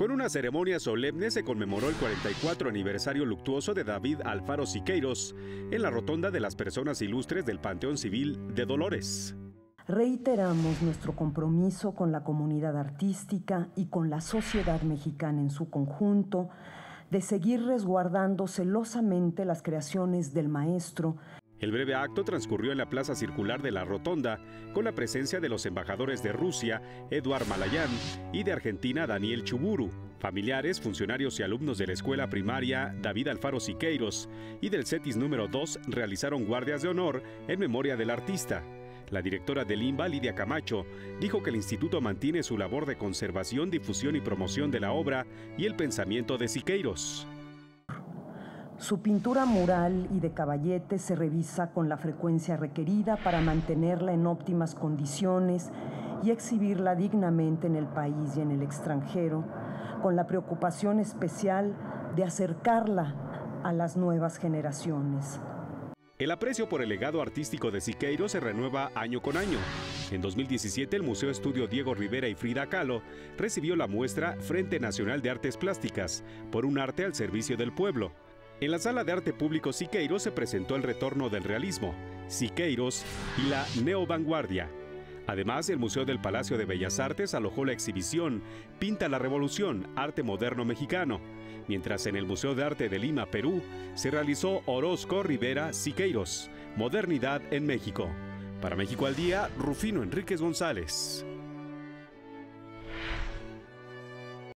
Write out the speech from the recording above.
Con una ceremonia solemne se conmemoró el 44 aniversario luctuoso de David Alfaro Siqueiros en la rotonda de las personas ilustres del Panteón Civil de Dolores. Reiteramos nuestro compromiso con la comunidad artística y con la sociedad mexicana en su conjunto de seguir resguardando celosamente las creaciones del maestro. El breve acto transcurrió en la plaza circular de la Rotonda, con la presencia de los embajadores de Rusia, Eduard Malayán, y de Argentina, Daniel Chuburu, familiares, funcionarios y alumnos de la escuela primaria David Alfaro Siqueiros y del CETIS número 2 realizaron guardias de honor en memoria del artista. La directora del INBA, Lidia Camacho, dijo que el instituto mantiene su labor de conservación, difusión y promoción de la obra y el pensamiento de Siqueiros. Su pintura mural y de caballete se revisa con la frecuencia requerida para mantenerla en óptimas condiciones y exhibirla dignamente en el país y en el extranjero, con la preocupación especial de acercarla a las nuevas generaciones. El aprecio por el legado artístico de Siqueiros se renueva año con año. En 2017, el Museo Estudio Diego Rivera y Frida Kahlo recibió la muestra Frente Nacional de Artes Plásticas por un arte al servicio del pueblo. En la Sala de Arte Público Siqueiros se presentó el retorno del realismo, Siqueiros y la neovanguardia. Además, el Museo del Palacio de Bellas Artes alojó la exhibición Pinta la Revolución, Arte Moderno Mexicano, mientras en el Museo de Arte de Lima, Perú, se realizó Orozco Rivera Siqueiros, Modernidad en México. Para México al Día, Rufino Enríquez González.